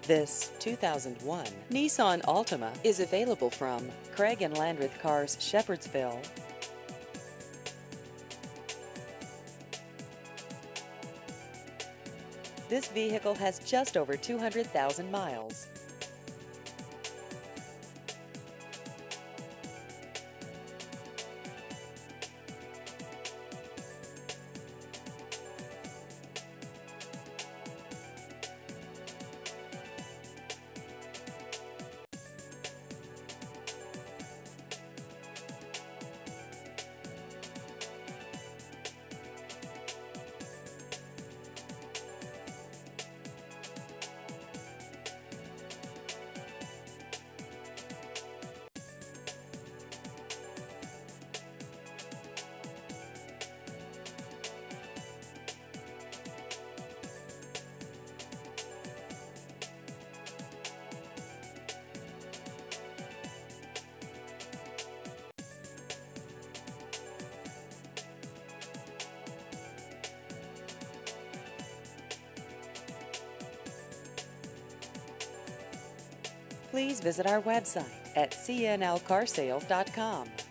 This 2001 Nissan Altima is available from Craig and Landreth Cars, Shepherdsville. This vehicle has just over 200,000 miles. Please visit our website at cnlcarsales.com.